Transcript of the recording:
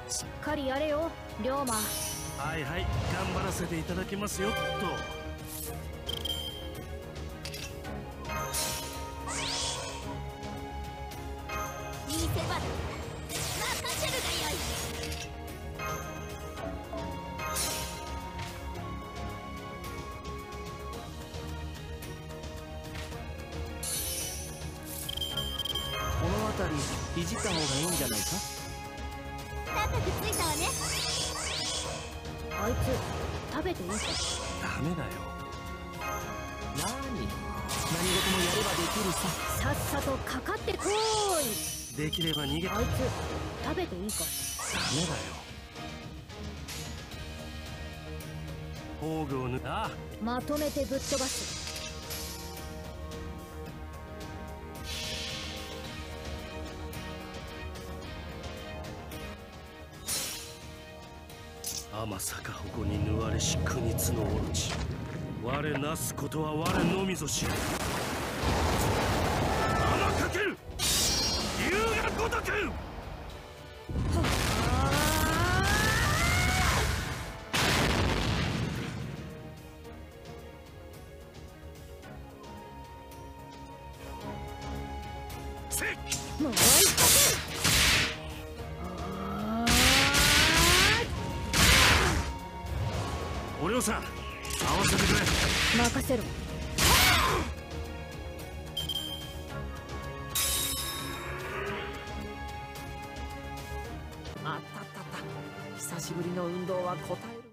しっかりやれよ龍馬。 はいはい、頑張らせていただきますよっと。 見せ場だ。任せるがよい。 この辺りいじった方がいいんじゃないか。 高くついたわね。あいつ食べていいか。 ダメだよ。 何事もやればできるさ。 さっさとかかってこーい。 できれば逃げ。 あいつ食べていいか。 ダメだよ。宝具をぬあまとめてぶっ飛ばす。 天坂鉾に縫われし国津のオロチ。我なすことは我のみぞ知る。穴かける龍が如く。 もう一発。 お嬢さん、合わせてくれ。 任せろ。 あったったった。久しぶりの運動は応える。